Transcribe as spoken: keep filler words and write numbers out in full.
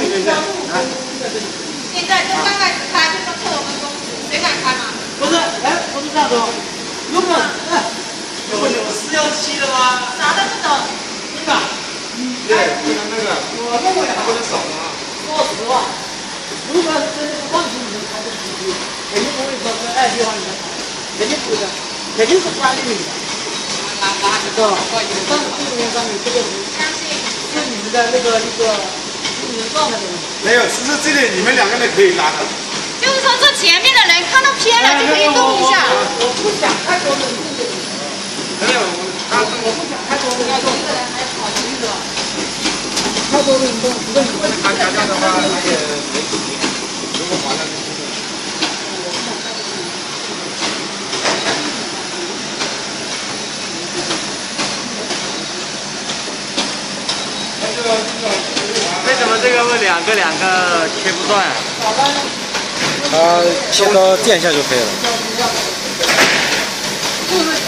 里面去啊？ 现在就刚开始开，就说破我们公司，谁敢开嘛？ 不是，哎，不是这样说。如果哎， 有有四幺七的吗？ 啥都不懂。 那个， 对，不能那个， 我认为啊， 不能少啊。 说实话，如果是真的是放心你们开的司机，肯定不会说是二计划里面跑，肯定不是，肯定是专利的。 拿拿这个，上市这边上面这个是相信。 是你们的那个那个经营状态的问题。 没有，只是这里你们两个人可以拉的。 就是说，这前面的人看到偏了就可以动一下。 我不想太多的人动。 没有，他是我不想太多的人动。 一个人还跑进去了。 太多的人动，不会。 他加价的话，他也没几天。如果划了就不会。 为什么这个会两个两个切不断？ 它切到垫一下就可以了。 就是